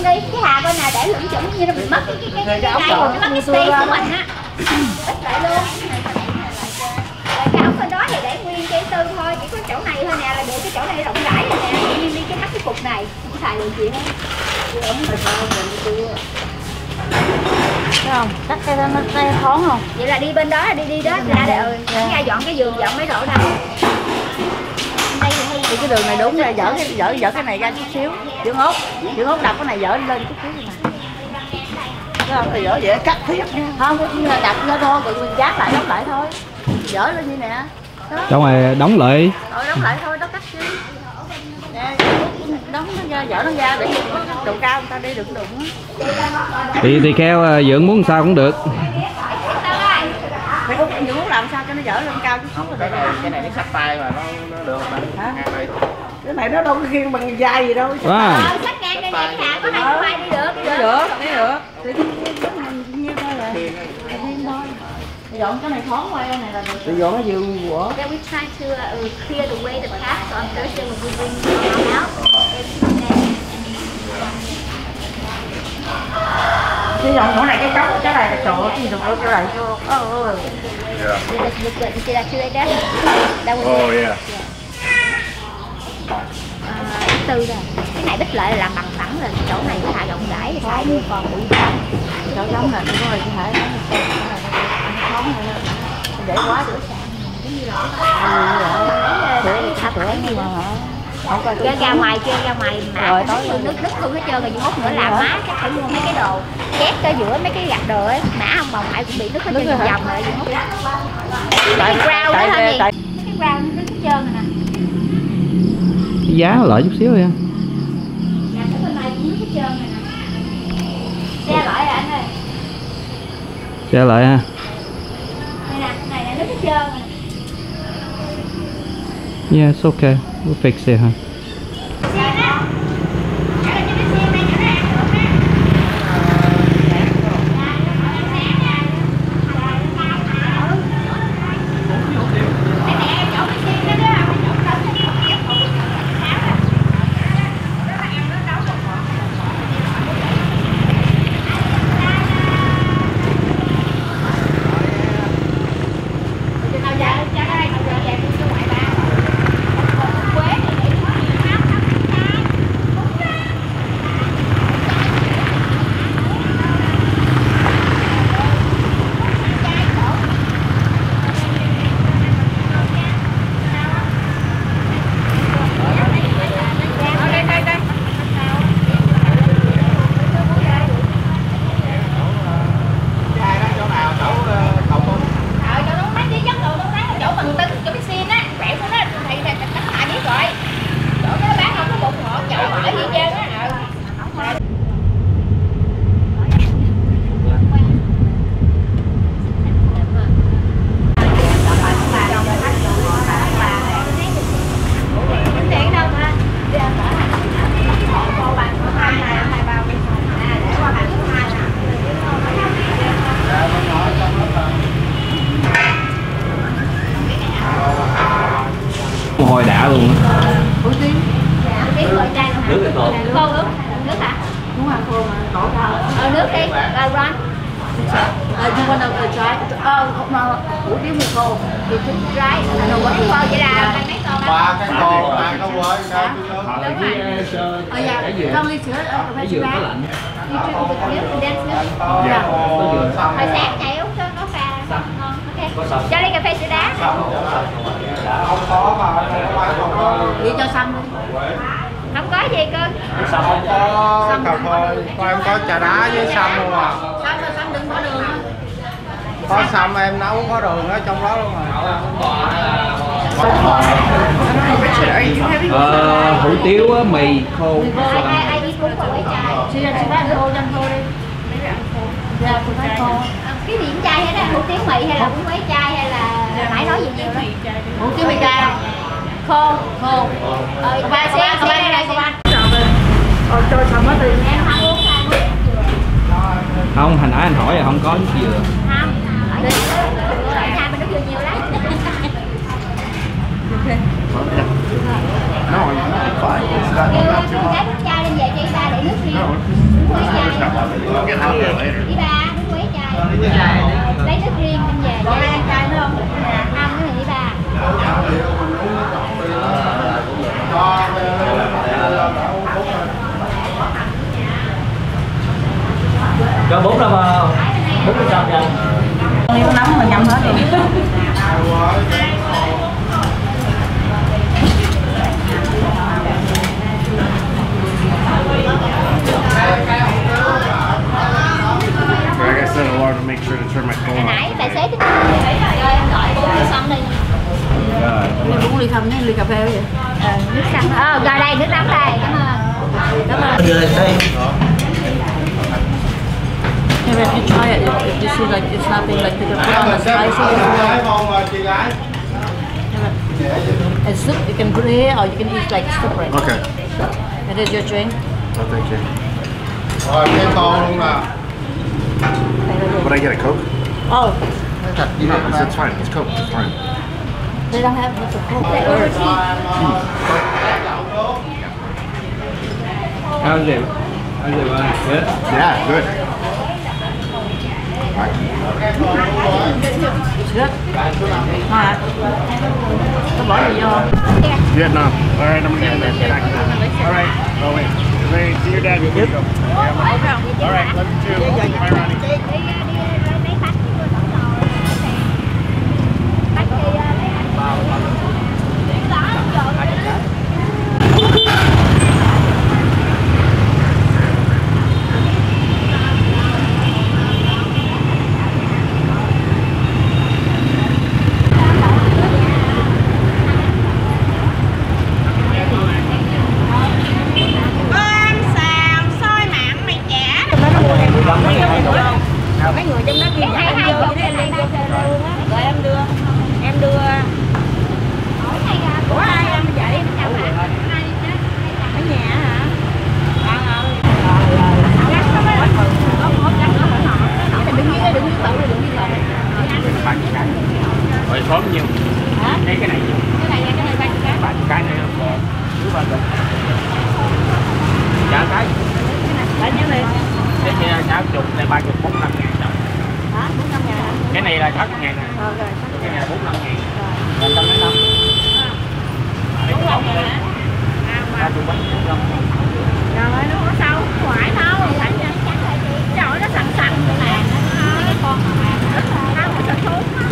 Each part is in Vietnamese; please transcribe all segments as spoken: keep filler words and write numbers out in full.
nguyên đi, cái hà coi nè để lửng chững như là mình mất cái cái cái cái cái này, cái mất cái xi của mình á. Ít lại luôn. Rồi cái ống bên đó thì để nguyên cái tư thôi, chỉ có chỗ này thôi nè là được, cái chỗ này rộng rãi rồi nè, tự nhiên đi cái mắt cái cục này, không xài được chuyện á. Thấy không? Cắt cái đó nó tay thoáng không? Vậy là đi bên đó, đi đi đó ra để ừ, ra dọn cái giường, dọn mấy rổ đâu. Đây thì cái đường này đúng ra dỡ cái dỡ dỡ cái này ra chút xíu. Dưỡng ốc, dưỡng ốc đập cái này dỡ lên chút xíu này. Thấy không? Thì dỡ vậy cắt thiết nha. Không, cái đặt nó thôi, rồi mình dát lại đóng lại thôi. Dỡ lên như nè. Trong này đóng lại. Rồi đóng lại thôi, đó cắt xíu. Nè, đóng nó ra, dỡ nó ra để độ cao người ta đi đừng đụng á. Thì thì keo dưỡng muốn sao cũng được. Mày cũng những muốn làm sao cho nó dỡ lên cao chút xíu. Cái này cái này nó sắp tay mà nó nó được mà. Hả? Cái này nó đâu có khiêng bằng dây gì đâu. Wow. Ờ, sách ngang đây nè, Hà có hai mai đi được, đi được. Đi được, đi được. Thì nhiêu thôi là. Thêm thôi. Dọn cái này thoáng qua này là được. Thì dọn cái giường của. Then we try to uh, clear the way the path so on Thursday when we bring our out. Cái dọn chỗ này cái cống cái này là chỗ gì được ở chỗ này cho. Ờ. Yeah. You just look good. You see that tree right there? That was Oh it. yeah. Uh, tư rồi. Cái này đích lại là làm bằng phẳng rồi, chỗ này cái hạ rộng rãi thì xài được, còn bụi bặm. Chỗ giống là nó có gì phải thoáng này để quá rửa sàn. Giống như là để thạch cái gì đó. Ra, ra ngoài kia, ra ngoài mạ rồi tối nước đứt luôn hết trơn rồi, mốt nữa làm má chắc phải mua mấy cái đồ két ở giữa mấy cái gạch đồ ấy, mã ông bồng mãi cũng bị nứt hết trơn vòng rồi gì mốt. Cái rau đó thôi gì? Cái rau nó nứt hết trơn rồi nè. Cái giá nó lợi chút xíu thôi. Dạ, cái bên này cũng nứt hết trơn rồi nè. Xe lại rồi anh ơi. Xe lại ha. Đây nè, này là nứt hết trơn rồi. Yeah, it's okay. We'll fix it, huh? Hồi đã luôn á. Nước cái khô. Khô nước. Nước hả? Đúng rồi, khô mà đổ ra. Ờ nước đi. Ờ Ron. Ờ you wanna try? Ờ không mà hủ tiếu mì khô. Thì thích dry. Đồ quán khô vậy là mấy con đó. Ba cái khô, ba cái quế, cái Đúng rồi. Ờ dạ, con ly sữa ở cà phê sữa đá. Đi trừ được nước, thì đem nước. dạ. Hồi sáng chạy uống có có pha ngon. Ok. Cho ly cà phê sữa đá. Không có mà không có. Vậy cho xăm đi. Không có gì cơ. Không có cà phê, con em có trà đá với sâm luôn à. Xăm là xăm đừng có đường. Có sâm em nấu có đường ở trong đó luôn rồi. Ờ, hủ tiếu á, mì khô. Ai ai ai đi cúng vào quẩy chai. Chị chị bán khô cho khô đi. Dạ, chị bán khô. Cái gì cũng chai hết á, hủ tiếu mì hay là bún quẩy chai hay là phải nói gì nhiều đó. Hủ tiếu mì chai. Khô. Khô. Ờ, Cô ba, cô ba, cô ba đây đây cô ba. Ờ, cho xong hết đi. Em không uống sao? Không, hồi nãy anh hỏi là không có nước dừa. Không. Đi. Hai bên nước dừa nhiều lắm. No, it's fine. It's got Kêu cái nước chai lên về cho ba để nước riêng. Đi ba, nước quế chai. Lấy nước riêng đem về. Có lấy chai nữa không? Ăn cái này đi ba. Cho bún đâu mà bún cái sao vậy? Nếu nóng mà nhâm hết rồi. Like I said, I wanted to make sure to turn my phone Hồi off. nãy tài xế tính rồi em gọi bún ly xanh đi. Rồi. Bún ly không, ly cà phê vậy? Ờ, nước xanh. Ờ, rồi đây, nước nóng đây. Cảm ơn. Cảm ơn. Maybe if you try it, if, if you see like it's nothing, like you can put on a spicy and soup. You can put here or you can eat like separate. Okay. It is your drink. Oh, thank you. Rồi, cái tô luôn nè. Would I get a Coke? Oh, Yeah, that's fine. It's Coke. It's fine. they don't have the Coke. How's it? How's it going? Good? Yeah, good. It's good. Ngon. Có bỏ gì vô không? Vietnam. All right, I'm gonna get that back. All right. Oh wait. Wait, see your dad. Good. Go. All right. Love you too. Bye, Ronnie. Đi, đi, đi, lấy bánh vô tổng rồi. Bánh gì lấy bánh. Đó, Mấy người trong đó kia hai hai vô để em vô rồi em đưa em đưa của ai em vậy ở nhà hả? Đừng dưới đừng dưới tự đừng dưới tự. Rồi số nhiêu? Hả? Cái cái này nhiêu? Cái này cái này ba chục cái. Ba chục cái này không? Cứ ba chục. Trả cái. Lại nhớ đi. Cái kia sáu chục, này ba chục, bốn năm ngàn đồng. Hả? bốn năm ngàn hả? Cái này là sáu chục ngàn nè. Ờ rồi. Cái này bốn năm ngàn. Rồi trăm mấy năm. bốn năm ngàn hả? Ba chục bánh bốn năm. Rồi nó có sao ngoại đâu phải nha. Trời nó sần sần như này. Cái con mà nó có sạch xuống á.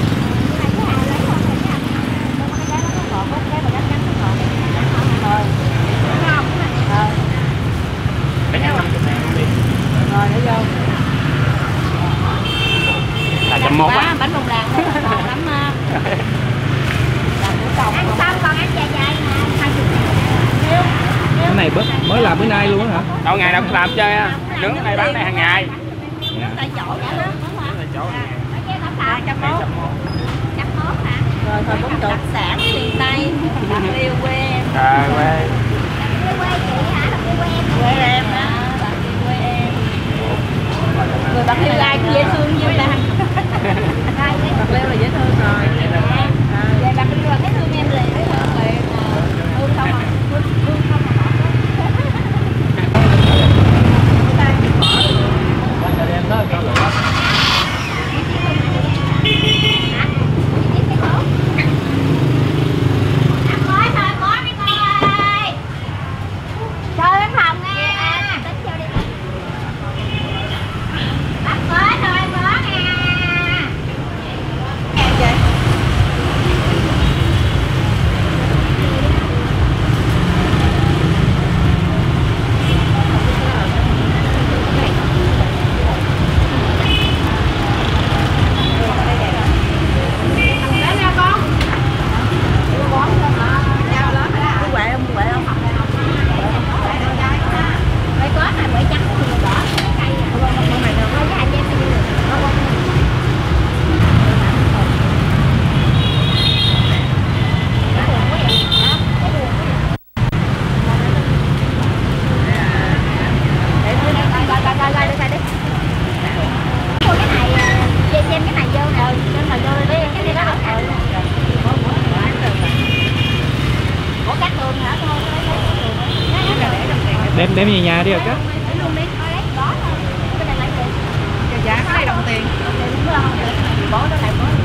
Cái này năm chục ngàn đi. Rồi để vô. Là trăm một á. Bánh bông lan ngon lắm á. ăn xong còn ăn dài dài nè, hai chục ngàn. Cái này bớt mới làm bữa nay luôn á hả? Đâu ngày nào cũng làm chơi á. Nướng cái này bán này hàng ngày. Tại chỗ đó đó. Tại chỗ này. Ở trên tổng cộng Trăm mốt. trăm mốt hả? Rồi thôi bún trộn đặc sản miền Tây. Đặc yêu quê em. À, quê. Quê quê chị hả? Là quê quê em. Quê em á. Đặc yêu quê em. Người Bạc Liêu ai cũng dễ thương như là Bạc Liêu là dễ thương rồi. Về Bạc Liêu là cái thương em liền. Thương liền. Thương không à? Thương không à? Đem đem về nhà đi rồi cắt. Lấy luôn đi, thôi lấy này đồng tiền. Bó đó lại bó.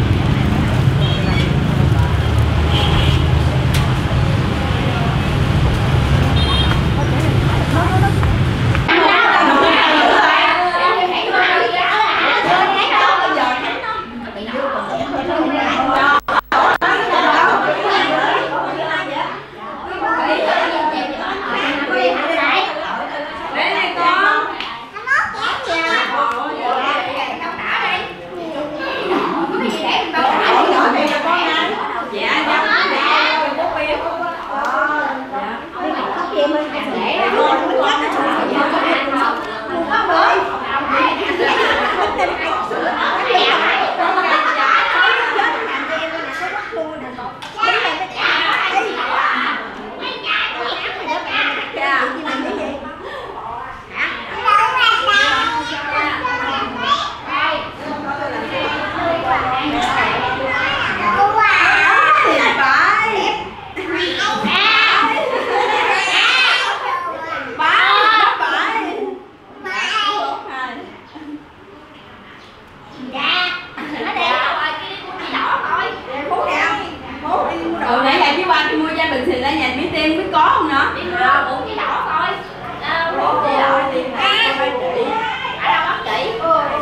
Ừ, nãy giờ chứ qua tôi mua cho bình xịt ra nhà biết tem biết có không nữa? Đi mua bốn cái đỏ coi. bốn cái đỏ thì phải chị. Ở đâu bác chị?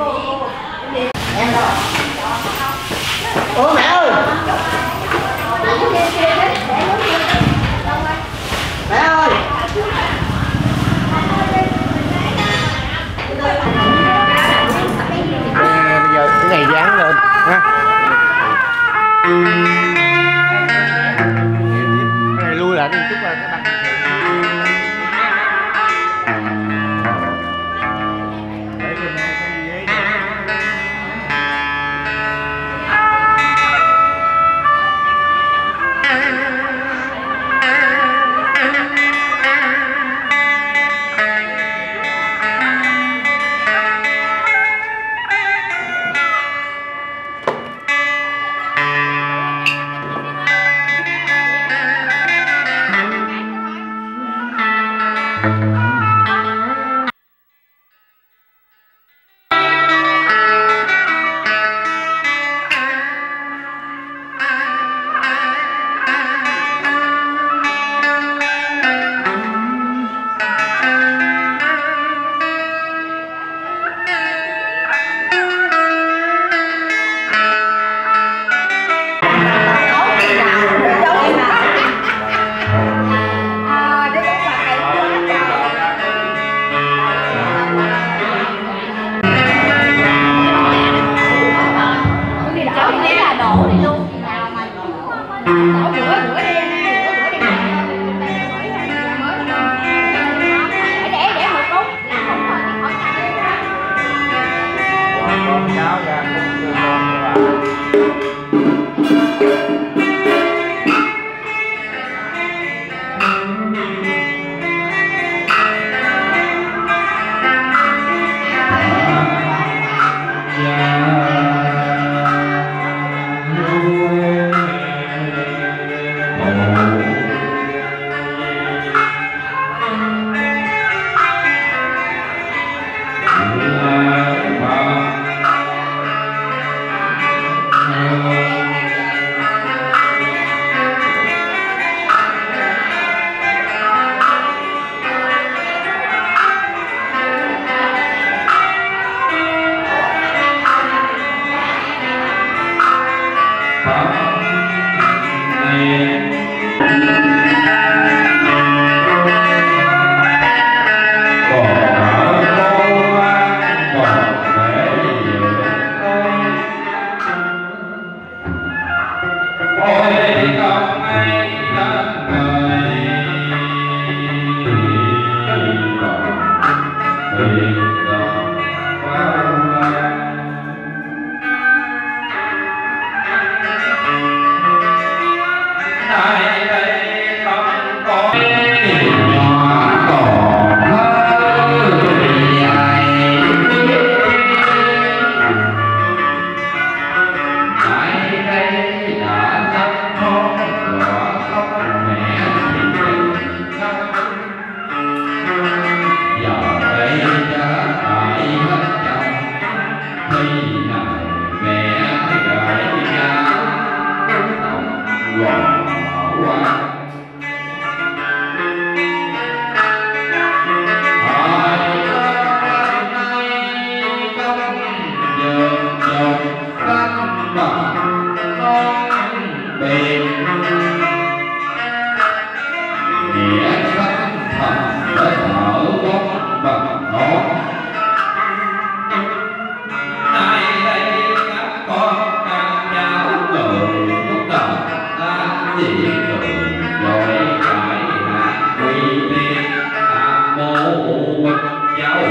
Em đâu? Ủa mẹ ơi! Mẹ ơi! À, bây giờ cái này dán lên ha. Cái này lui lại đi chút là cái đặt. Giờ đây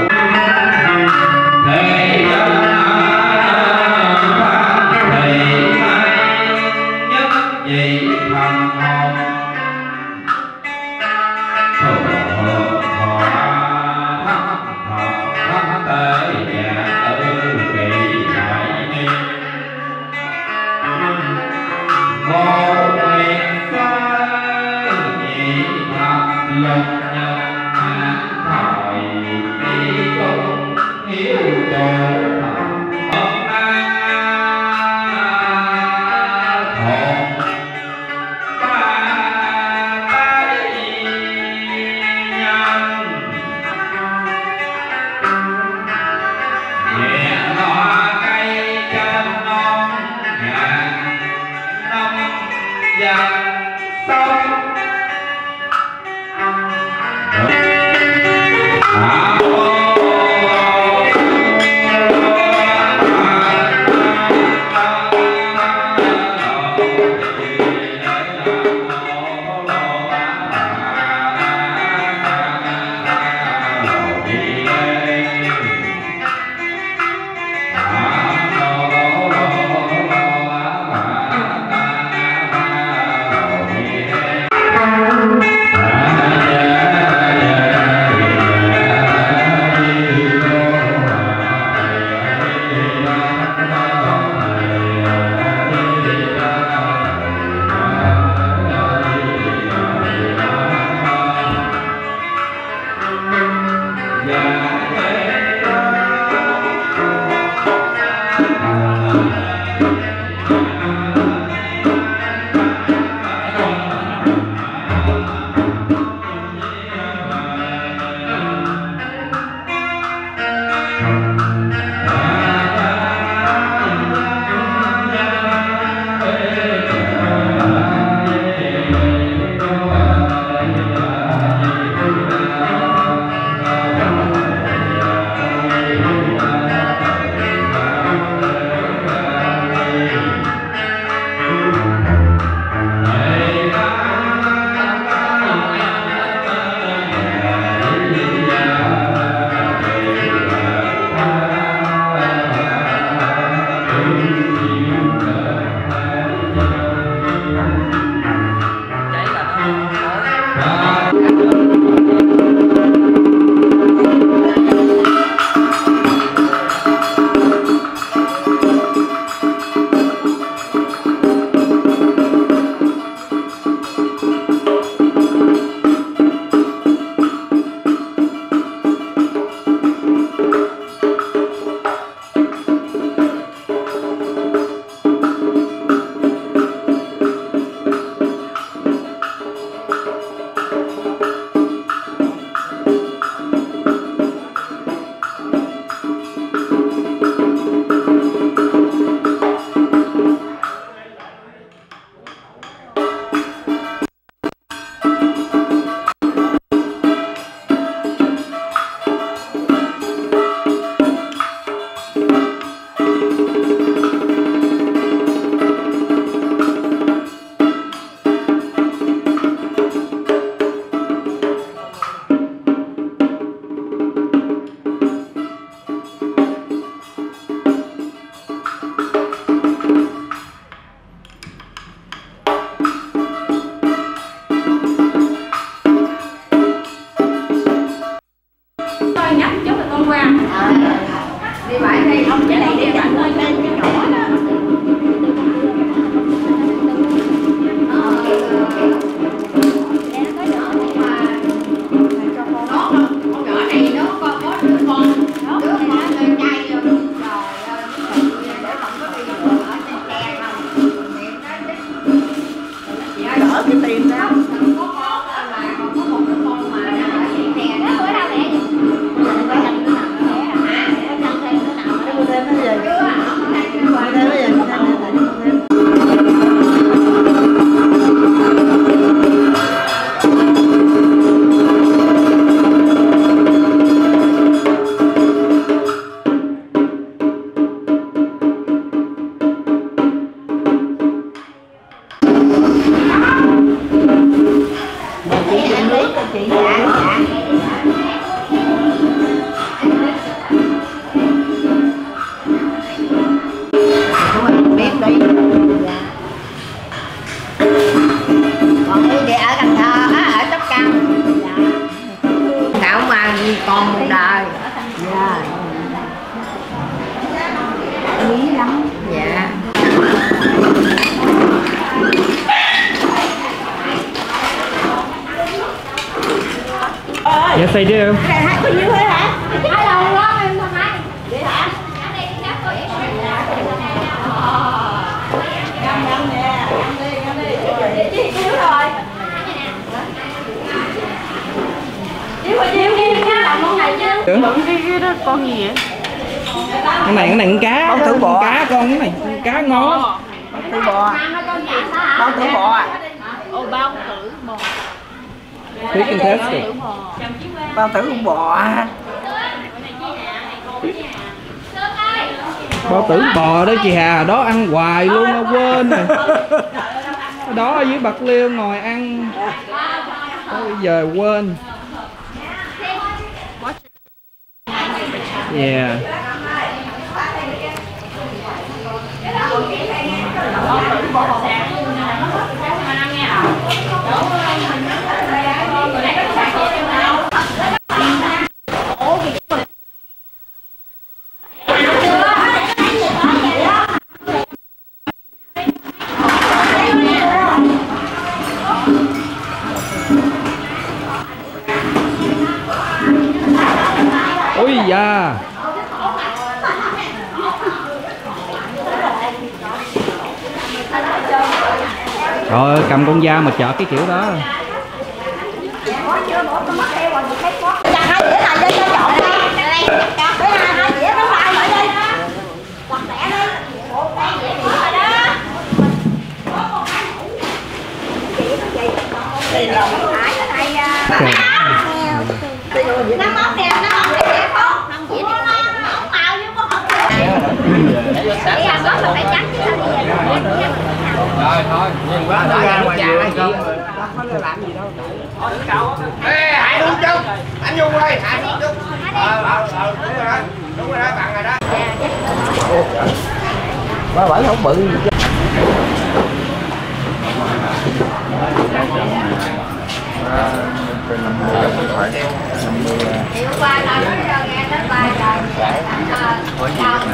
lục nhân thời đi dạ. Quý lắm. Dạ. Yes, I do. Cái này có nhiêu thế hả? Hai đầu quá em không ai. Vậy hả? Ngâm ngâm nè, ngâm đi, ngâm đi. Chị chị chiếu rồi. Chiếu rồi chiếu đi nha, làm con này chứ. Tưởng cái cái đó con gì vậy? cái này cái này con cá, Bao tử bò. con cá con cái này con cá ngon. Bao tử bò. Bao tử bò à? Ồ, bao tử bò. Fish fantastic. Bao tử con bò à? Bao tử bò đó chị Hà, đó ăn hoài luôn nó quên rồi. Đó ở dưới Bạc Liêu ngồi ăn. Đó, bây giờ quên. Yeah. Ôi da. Trời ơi, cầm con dao mà chợ cái kiểu đó. Dạ, hai đĩa này cho cho chọn đi. Cái hai hai đĩa nó phai lại đi. Quạt lẹ đi. Một cái dĩa nữa rồi đó. Thì lòng hải cái này nó móc nè, nó móc cái dĩa không? Không dĩa này không màu chứ có không. Cái ăn đó là phải trắng chứ sao đi. Rồi thôi, nhìn quá đã ra ngoài vườn không? Làm gì đâu. Ê, Hải Hương Trung, anh Dung ơi, Hải Hương Trung. Ờ, ờ, ờ, đúng rồi đó, đúng rồi đó, bạn rồi đó. Ba bảy không bự gì chứ. Hôm qua là nó nghe đến bài rồi.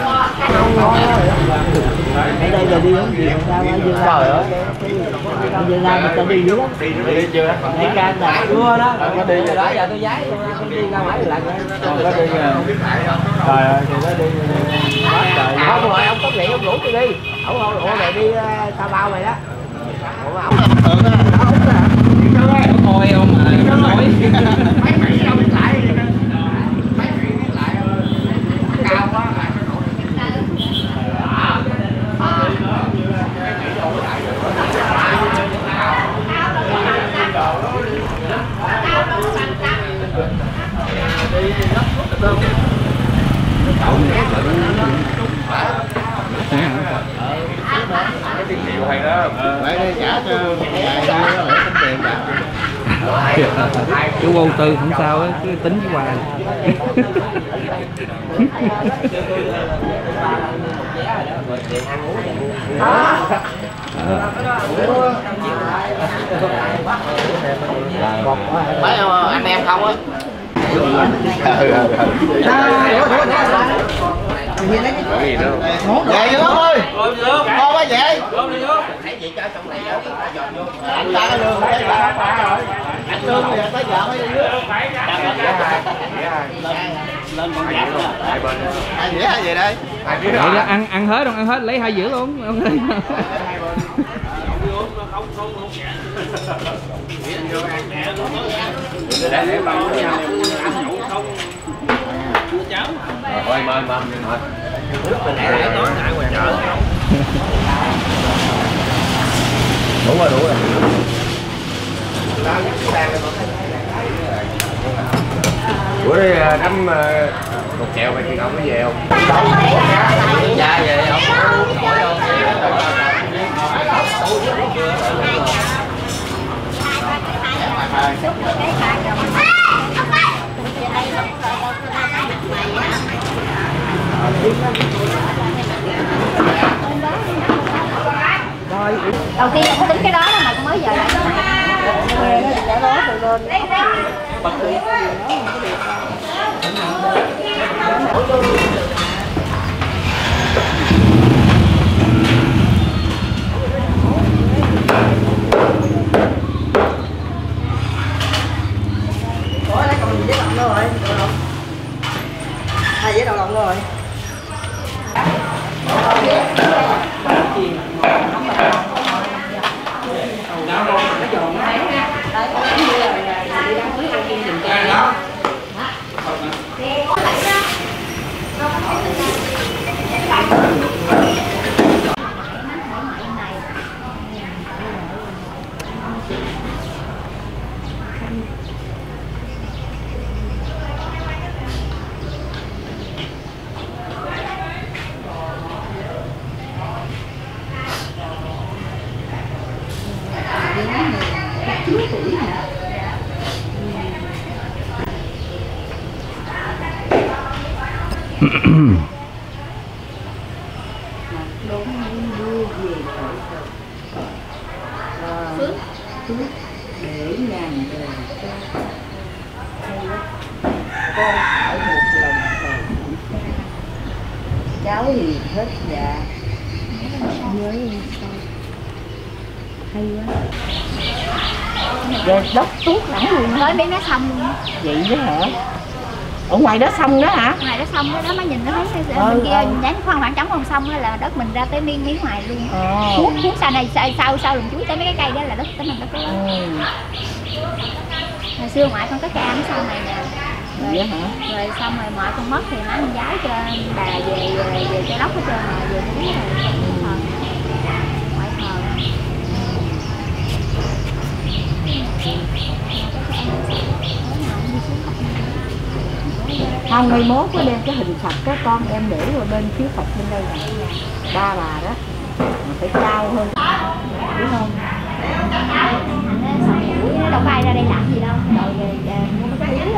Ở đây là đi uống gì người ta ở Dương Lan. Trời ơi. Dương Lan người ta đi dữ lắm. Đi chưa đó? Để ca là cưa đó. Có đi rồi đó, giờ tôi giấy tôi đi ra mấy lần rồi. Có đi trời ơi, thì nó đi Không rồi, ông có nghỉ ông rủ tôi đi. Ông không rủ mày đi Sao Bao mày đó. Ủa ông. Thôi không mà nói. mấy mày đâu biết lại mấy mày biết lại cao quá lại nó nổi. Cái tiền hiệu hay đó. Lấy đây trả cho vài đứa rồi tính tiền trả. Chú vô tư không sao á, cứ tính với Hoài. Mấy anh em không á. Gì đâu. Về Dương ơi. Ngon quá vậy. Thấy chị cho trong này Anh ta cái đường cái ta. Anh lương bây giờ tới giờ mới đi nước. lên con giáp đó. Hai dĩa hai gì đây? Vậy đó, ăn ăn hết không, ăn hết lấy hai dĩa luôn. Để bao nhiêu ăn nhậu không. Cháu. Rồi mời mời mời. Mình nãy nãy nói nãy ngoài chợ. Đủ rồi, đủ rồi. Bữa đi đâm cục kẹo vậy thì không có về không? Dạ về không? Đầu tiên không tính cái đó là mày mới giờ lại Hai với đầu lòng rồi. Để ngàn đời con ở một lần cầu cháu thì hết dạ với hay quá rồi đốt tuốt lẳng luôn Tới mấy nó xong luôn. vậy đó hả? Ở ngoài đó xong đó hả? Ngoài đó xong đó, đó mới nhìn nó thấy Ừ, bên kia ừ. dán khoan khoảng trống không xong đó là đất mình ra tới miếng miếng ngoài luôn. Ờ. Cuốn cuốn sau này sau sau, sau lùm chuối tới mấy cái cây đó là đất tới mình đất đó. Ừ. Hồi xưa ngoại con có cây ăn sau này nè. Rồi, Vậy hả? rồi xong rồi ngoại con mất thì má con giáo cho bà về về, về cho đốc hết trơn rồi về núi rồi thờ. Ngoại thờ. Không, ngày mốt có đem cái hình Phật các con em để vào bên phía Phật bên đây nè. Ba bà đó mà phải cao hơn, biết không? Nó đâu có ai ra đây làm gì đâu, rồi về mua cái túi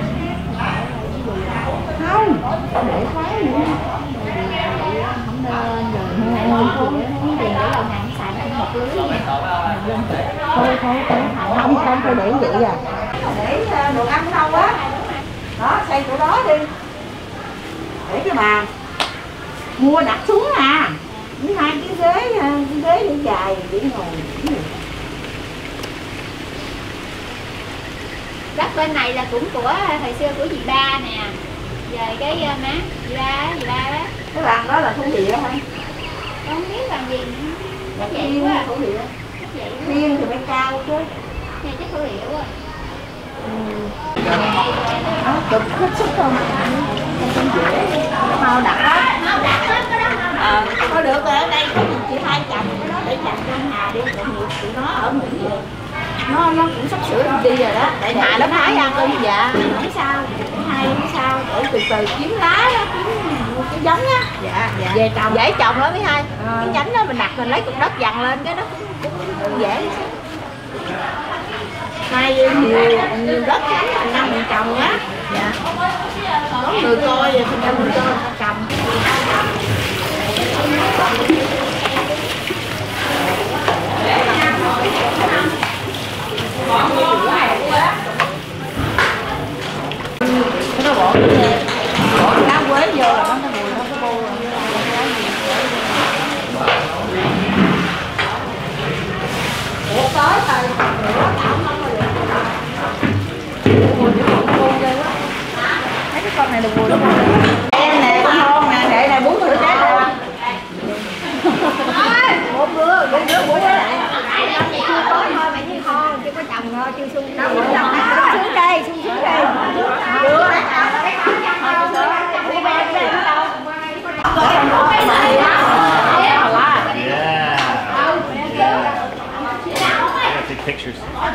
Không, để khóa nữa. không nên rồi không không tiền để lâu ngày nó xài nó cũng một lưới Thôi thôi thôi, không không phải để vậy à. Để đồ ăn đâu á. Đó, xây chỗ đó đi. Để cái bàn. Mua đặt xuống à. Với hai cái ghế, cái ghế để dài để ngồi. đất bên này là cũng của hồi xưa của dì ba nè, về cái má dì ba dì ba đó. Cái bàn đó là thổ địa hả? Con không biết làm gì nữa. Nó vậy Thiên quá. thổ địa. Nó vậy quá. Thiên thì phải cao chứ. Nghe chắc thổ địa quá. Đó, cực hết sức không? Mau đặt đó. Mau đặt hết cái đó không? Ờ, thôi được rồi, ở đây có gì chị hai chồng cái đó để chồng cho Hà đi, tội nghiệp tụi nó ở Mỹ rồi. Nó nó cũng sắp sửa đi rồi đó. Tại Hà nó phái ăn luôn. Dạ, không sao. Hai không sao, để từ từ kiếm lá đó, kiếm cái giống á. Dạ, dạ. Về trồng. Dễ trồng lắm mấy hai. À. Cái nhánh đó mình đặt mình lấy cục đất dằn lên cái đó cũng, cũng dễ. Hai nhiều nhiều đất lắm, thành năm mình trồng á. Dạ. Có người coi rồi thành ra mình cho người ta trồng. Nó bỏ bỏ lá quế vô là nó nó mùi nó có bô rồi. Ủa tới rồi, nó tạo không rồi. Mùi cái con bô ghê quá. Thấy cái con này là mùi nó bô. Em nè, con ngon nè, để này bún thử trái rồi. Bốn bữa, bốn bữa bún lại. Chưa có thôi mày như kho, chưa có trồng thôi, chưa xuống đâu. Xuống đây, xuống xuống đây. Chưa. Take pictures.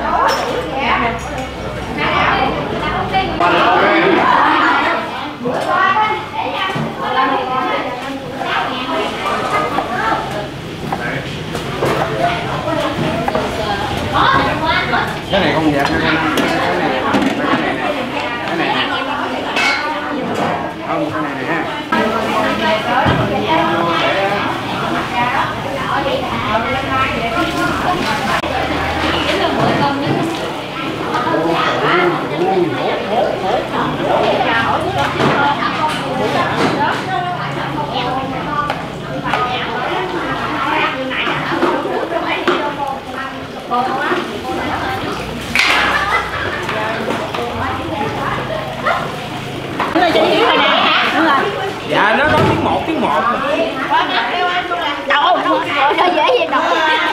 Cái này không dẹp cái này cái này cái này không cái này nè Nó cho chiếu rồi nè. Dạ nó nói tiếng một tiếng một. Đâu nó dễ gì đâu.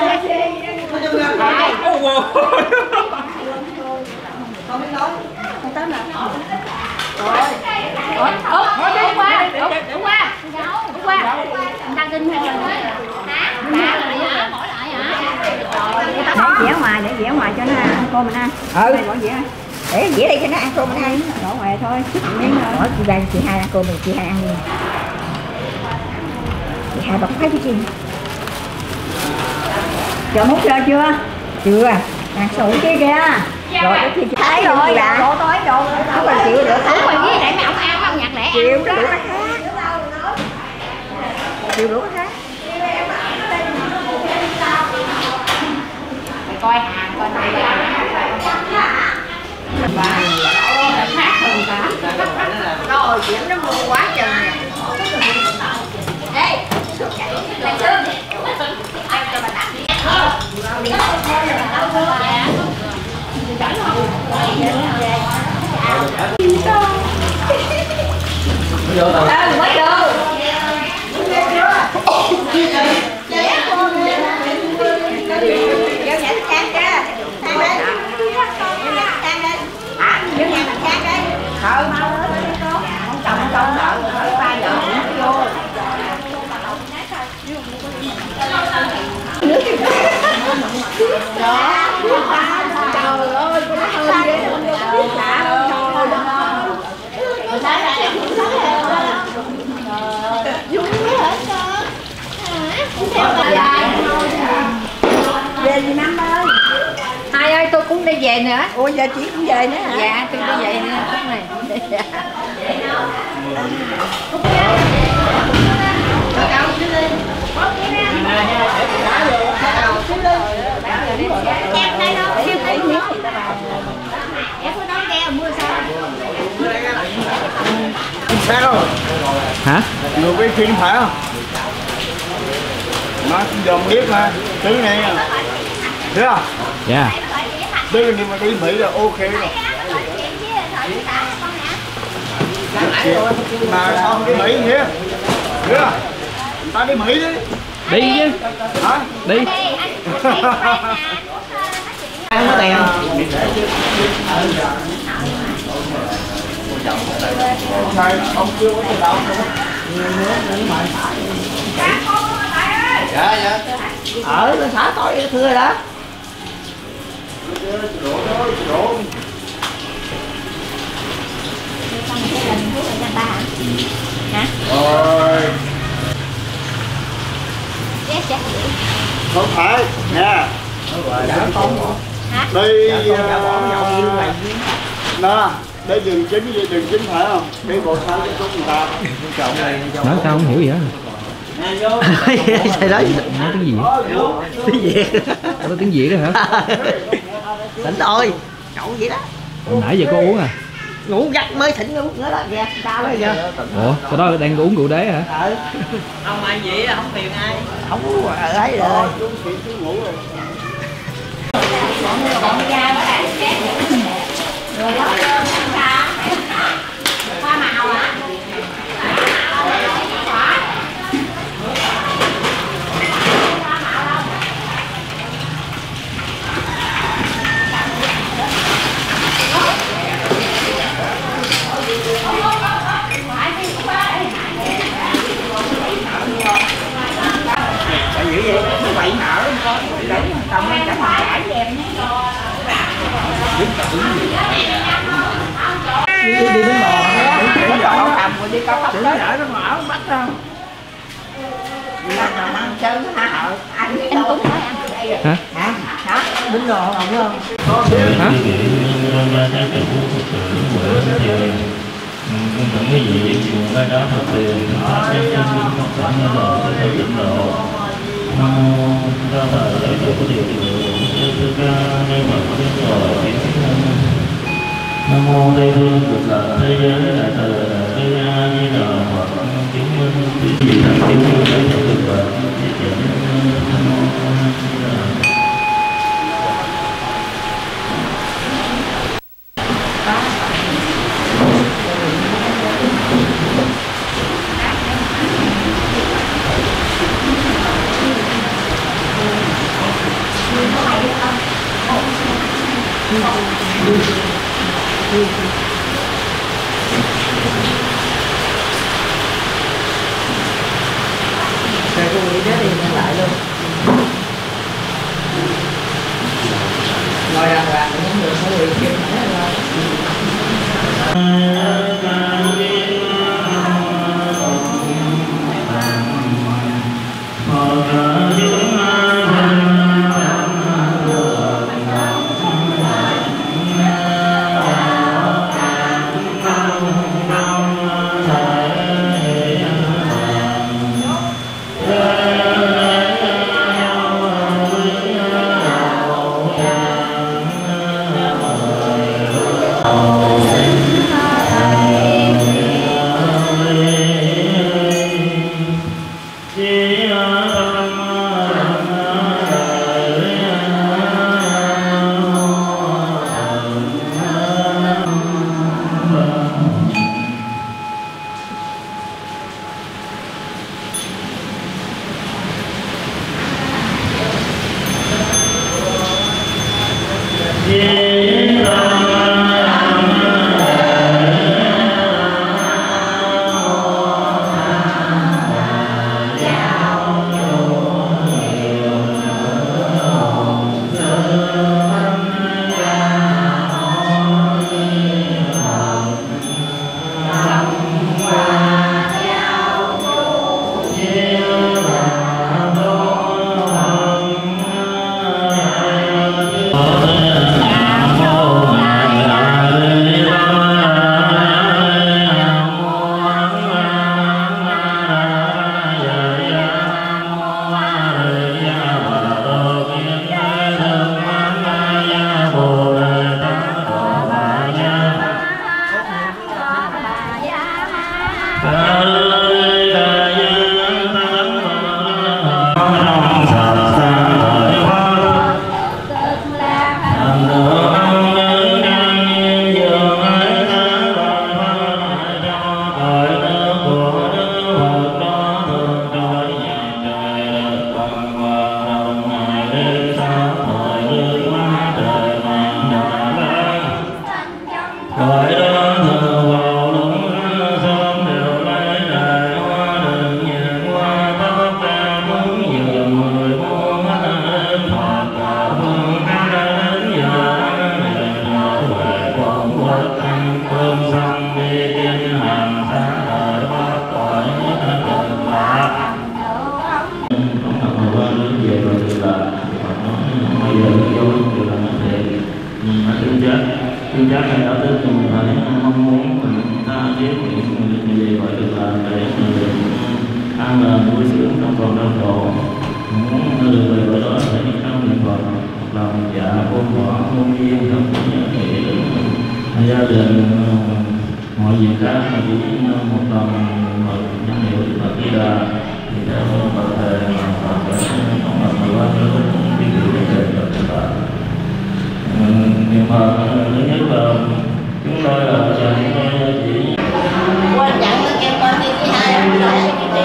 Ủa, ủa, qua, ủa, qua, qua, đăng tin hay là hả? Bỏ lại hả? Để dĩa ngoài, để dĩa ngoài cho nó ăn cơm mình ăn. Ừ. Bỏ dĩa. Để dĩa đây cho nó ăn cơm mình ăn. Bỏ ngoài thôi. Bỏ chị ba chị hai ăn cơm mình chị hai ăn đi. Chị hai bật thấy cái gì? Chờ múc ra chưa? Chưa. Ăn sủi kia kìa. Rồi cái chị thấy rồi. Rồi tối rồi. Không còn chịu được. Không còn với để mấy ông ăn không nhặt lẻ. Chịu đó. Chịu đủ hết. Coi hàng coi này khác hơn cả rồi chuyện nó mua quá trời nè. Ê lại xương ăn cho bà tặng vô đâu mới vô Thôi mau không chồng không đợi tới ba giờ vô. Trời ơi, có hơi ghê không biết xả đâu. Về gì Năm ơi? Hai ơi tôi cũng đi về nữa. Ủa giờ chị cũng về nữa hả? Dạ tôi đi về nữa lúc này. Phải không? Hả? Người cái phim phải không? Nó dòm biết mà. Thứ này thấy không? Dạ. Đây là mà đi Mỹ là ok rồi. Mà không đi Mỹ nhé. Thấy không? Ta đi Mỹ đi. Đi chứ. Hả? Đi. Ăn có tiền. Này ông chưa có tiền đâu. Dạ dạ. Ở nó xả tội thưa rồi đó. Hả? Rồi. Chết chết. Không phải nha. Đây nè, đây đường chính với đường chính phải không? Đi bộ sao cái số người ta. Nói sao không hiểu gì hết. Thầy nói Nói tiếng gì? tiếng Việt. Có tiếng Việt đó hả? Thịnh ơi, cậu vậy đó. Hồi nãy giờ có uống à? Ngủ gắt mới thịnh ngủ nữa đó. Dạ, sao bây giờ? Ủa, cái đó đang uống rượu đế hả? Ừ. Ông ai vậy không phiền ai. Không uống ấy rồi. Rồi đó hoa màu hả? Tại vì vậy nó vậy nở không có để tầm nó chẳng mà cãi với em. Đi đi bên bò đi bò cầm rồi đi cao tốc đó đỡ nó mở bắt không. Làm ăn chân hả? Anh anh cũng phải ăn. Hả? Hả? Hả? Đứng đồ không không? Hả? Những cái gì dùng cái đó thật tiền nó sẽ không phải như là cái tịnh độ ra là để được có điều kiện ra nên mà có cái rồi Nam mô Tây Phương Cực Lạc Thế Giới Đại Từ Thế Gia Di Đà Phật chứng minh cái gì là chứng minh để cho được và Nam mô Di Đà. Xin chắc là đã tới cùng phải mong muốn mình ta biết những gì gọi được làm để được an là nuôi dưỡng trong vòng đau khổ, muốn được về với đó sẽ đi trong niệm Phật lòng dạ ôn hòa ôn yên trong những nghĩa gia đình mọi việc khác là chỉ một lòng một nhân hiệu Phật Di Đà thì theo Phật thề mà Phật sẽ không làm người quan đến đi gửi đến đời Phật các bạn. Niệm Phật thứ nhất là chúng tôi là chờ chúng tôi chỉ quan trọng là kêu con đi thứ hai là phải đi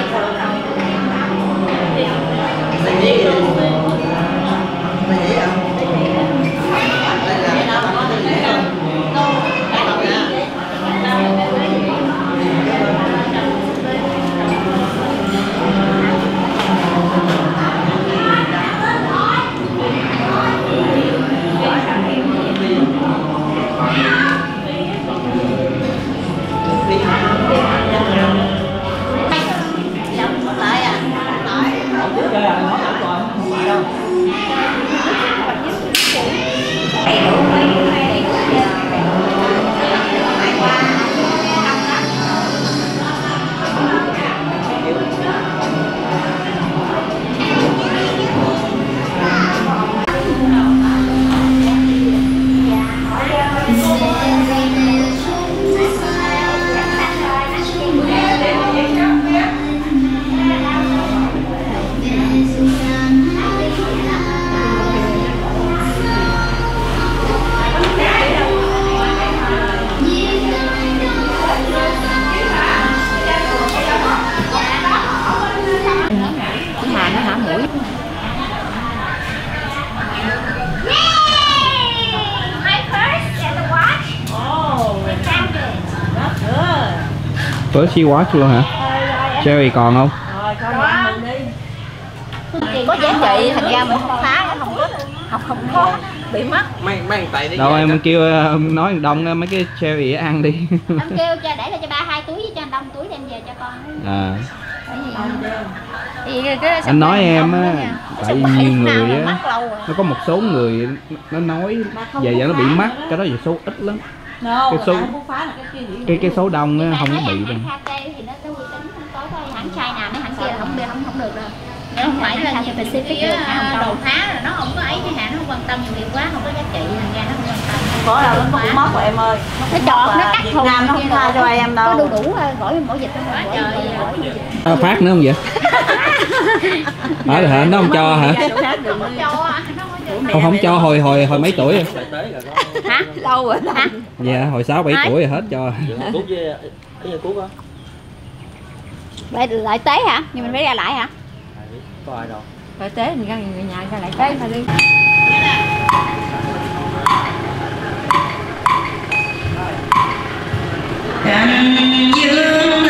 đi đi First you watch luôn hả? Cherry còn không? Có giá trị thành ra mình không phá, nó không có học không có bị mất. Mấy mấy tay đi. Đâu em kêu nói đông mấy cái cherry ăn đi. Em kêu cho để cho ba hai túi với cho anh đông túi đem về cho con. À. Thì cái anh nói em á, tại vì nhiều người á, nó có một số người nó nói về giờ nó bị mắc, cái đó về số ít lắm. Cái số cái cái số đông á không có bị đâu. Thì nó uy tín tốt thôi, hãng China mấy hãng kia không được không không được đâu. Nó không phải là như Pacific được hả? Đầu phá là nó không có ấy cái hạn, nó không quan tâm nhiều việc quá, không có giá trị thành ra nó không quan tâm. Có đâu nó có bị mất rồi em ơi. Nó chọt nó cắt thùng Nam nó không tha cho em đâu. Có đu đủ gỏi mỗi dịch nó Phát nữa không vậy? Phải hả? Nó không cho hả? Không không cho hồi hồi hồi mấy tuổi? Hả? Lâu rồi hả? Dạ hồi sáu bảy tuổi rồi hết cho. Cút với cái cút á. Lại lại tế hả? Nhưng mình phải ra lại hả? Có ai đâu. Lại tế mình ra người nhà ra lại tế mà đi. Cảnh dương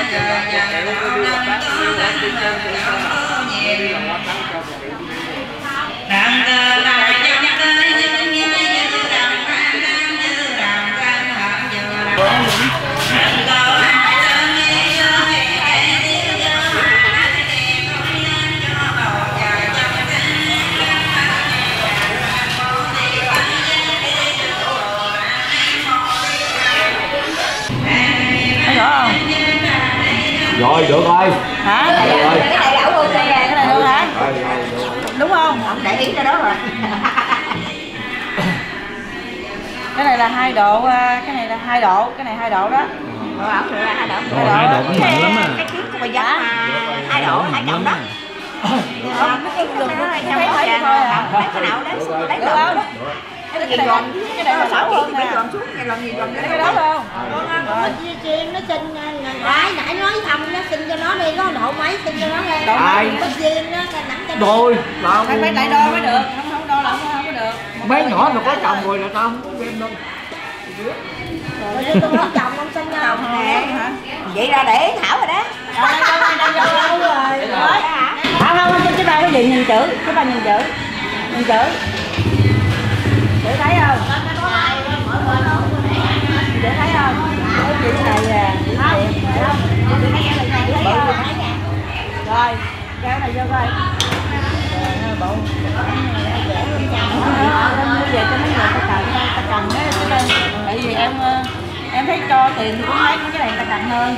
Rồi được rồi. Hả? Cái này đậu ok nè, Cái này được hả? Đúng không? ông để ý cho đó rồi. Cái này là hai độ, cái này là hai độ, cái này hai độ đó. Rồi ổng được là hai độ. Rồi, hai độ cũng mặn lắm á. Cái trứng của bà dân mà hai độ hai cộng đó. Không, nó trứng được, nó thấy thấy thôi à. Cái nào đấy lấy Được không? cái gì giòn, Cái này là xấu hơn nè. giòn xuống, cái lần gì giòn Cái đó không? Rồi. Chiên nó xin nãy nãy nói thầm nó xin cho nó đi, có độ mấy xin cho nó đi. Độ mấy? Có chiên nó nắm cho nó. Rồi. Phải phải lại đo mới được, không không đo là không, không có được. Mấy nhỏ mà có chồng rồi là tao không có đem đâu. Rồi chứ tôi không chồng không xin đâu. Nè hả? vậy ra để Thảo rồi đó. Rồi đây đâu đây đâu rồi. Rồi. Không không, cái ba cái gì nhìn chữ, cái ba nhìn chữ. Nhìn chữ. Chữ thấy không? Chữ thấy không? Cái chữ này nè, chữ này. Rồi, kéo này vô coi. Bộ. Về cho mấy người ta cần, ta cần cái đây. Tại vì em em thấy cho tiền thì cũng thấy cái này ta cần hơn.